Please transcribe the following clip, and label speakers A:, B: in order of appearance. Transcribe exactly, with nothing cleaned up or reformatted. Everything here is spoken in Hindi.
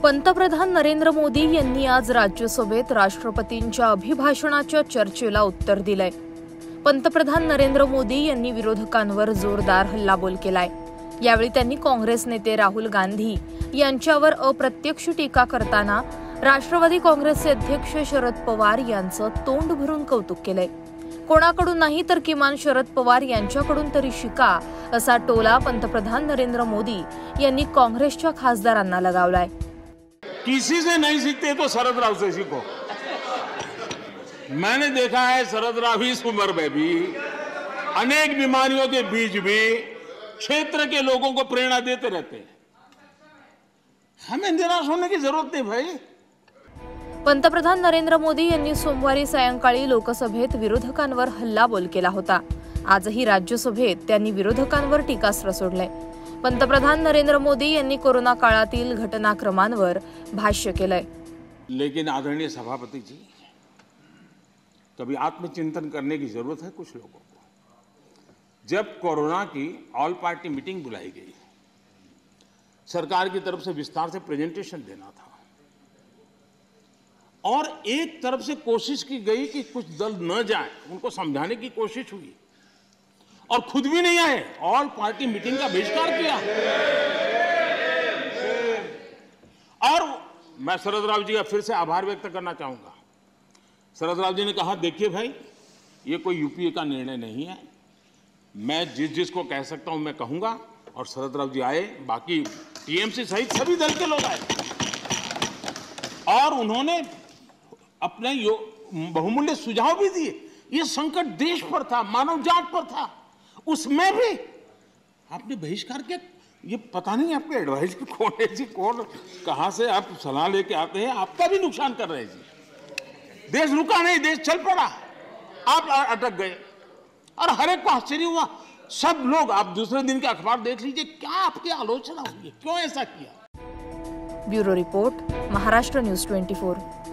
A: पंतप्रधान नरेंद्र मोदी यांनी आज राज्यसभेत राष्ट्रपतींच्या अभिभाषणाच्या चर्चेला उत्तर दिलंय। पंतप्रधान नरेंद्र मोदी यांनी विरोधकांवर जोरदार हल्लाबोल केलाय। यावेळी त्यांनी काँग्रेस नेते राहुल गांधी यांच्यावर अप्रत्यक्ष टीका करताना राष्ट्रवादी काँग्रेसचे अध्यक्ष शरद पवार यांचं तोंड भरून कौतुक केलंय। कोणाकडून नाही तर किमान शरद पवार यांच्याकडून तरी शिका, असा टोला पंतप्रधान नरेंद्र मोदी यांनी काँग्रेसच्या खासदारांना लगावलाय।
B: किसी से नहीं सीखते तो शरद राव से सीखो। मैंने देखा है शरद राव इस उम्र में भी अनेक बीमारियों के बीच भी क्षेत्र के लोगों को प्रेरणा देते रहते हैं। हमें निराश होने की जरूरत नहीं भाई।
A: पंतप्रधान नरेंद्र मोदी यांनी सोमवारी सायंकाळी लोकसभेत विरोधकांवर हल्लाबोल केला होता। आजही राज्यसभेत त्यांनी विरोधकांवर टीकास्त्र सोडले। पंतप्रधान नरेंद्र मोदी यांनी कोरोना काळातील घटनाक्रमांवर भाष्य केलंय।
B: लेकिन आदरणीय सभापति जी, कभी आत्मचिंतन करने की जरूरत है कुछ लोगों को। जब कोरोना की ऑल पार्टी मीटिंग बुलाई गई, सरकार की तरफ से विस्तार से प्रेजेंटेशन देना था और एक तरफ से कोशिश की गई कि कुछ दल न जाए, उनको समझाने की कोशिश हुई और खुद भी नहीं आए, ऑल पार्टी मीटिंग का बहिष्कार किया। और मैं शरद राव जी का फिर से आभार व्यक्त करना चाहूंगा। शरद राव जी ने कहा, देखिए भाई, ये कोई यूपीए का निर्णय नहीं है, मैं जिस जिसको कह सकता हूं मैं कहूंगा। और शरद राव जी आए, बाकी टीएमसी सहित सभी दल के लोग आए और उन्होंने अपने बहुमूल्य सुझाव भी दिए। ये संकट देश पर था, मानव जात पर था, उसमें भी आपने बहिष्कार किया। ये पता नहीं आपके एडवाइस कौन है जी, कौन कहां से आप सलाह लेके आते हैं, आपका भी नुकसान कर रहे हैं जी। देश रुका नहीं, देश चल पड़ा, आप अटक गए और हर एक को आश्चर्य हुआ। सब लोग, आप दूसरे दिन के अखबार देख लीजिए, क्या आपकी आलोचना हुई है, क्यों ऐसा किया।
A: ब्यूरो रिपोर्ट, महाराष्ट्र न्यूज चौबीस।